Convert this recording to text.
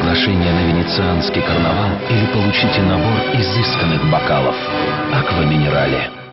приглашение на венецианский карнавал или получите набор изысканных бокалов. Аква Минерале.